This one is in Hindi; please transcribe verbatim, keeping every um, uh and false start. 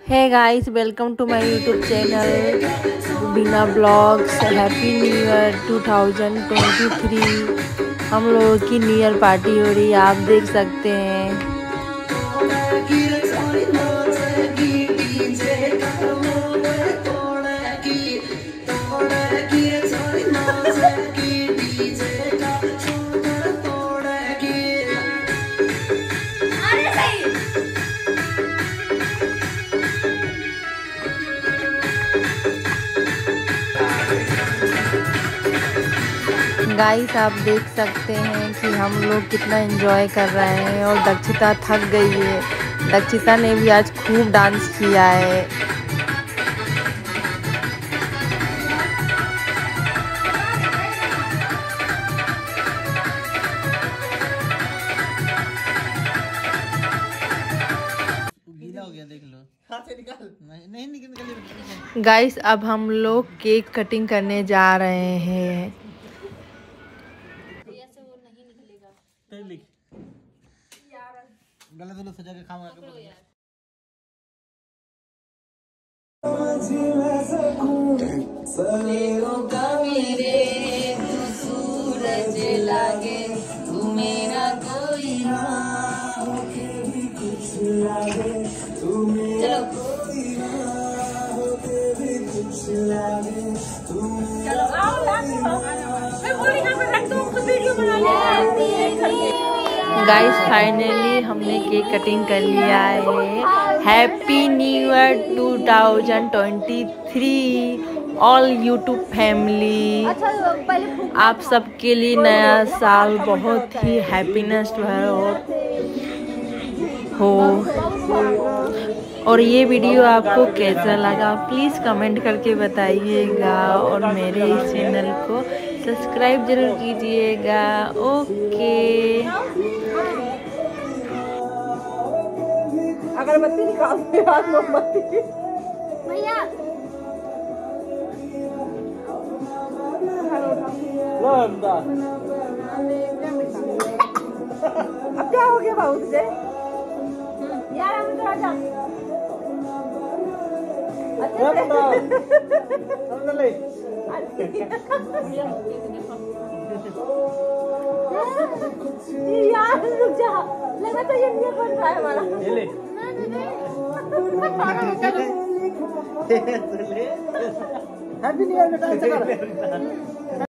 Hey guys, welcome to my YouTube channel Bina blogs. Happy new year two thousand twenty three. हम लोगों की न्यू ईयर पार्टी हो रही है, आप देख सकते हैं। गाइस, आप देख सकते हैं कि हम लोग कितना एंजॉय कर रहे हैं और दक्षिता थक गई है। दक्षिता ने भी आज खूब डांस किया है। गीला हो गया, देख लो। हाथ से निकाल। नहीं नहीं निकल। गाइस, अब हम लोग केक कटिंग करने जा रहे हैं। गलत गलत सजा के खावा सूरज लागे तू मेरा कोई ना होके भी कुछ लागे तू मेरा कोई ना होके भी कुछ लागे तू चलो आओ मैं बोली ना मैं रख दूं खुद वीडियो बना ले। गाइस, फाइनली हमने केक कटिंग कर लिया है। Happy new year two thousand twenty three all YouTube family. आप सबके लिए नया साल बहुत ही हैप्पीनेस हो। और ये वीडियो आपको कैसा लगा प्लीज़ कमेंट करके बताइएगा और मेरे इस चैनल को सब्सक्राइब जरूर कीजिएगा। ओके, अगरबत्ती निकाल दे यार, मोमबत्ती भैया। अब क्या हो गया बाबू तुझे यार? हम तो आजा यार, रुक जा, लगा तो ये नहीं बन रहा है हमारा। हैप्पी न्यू ईयर बेटा।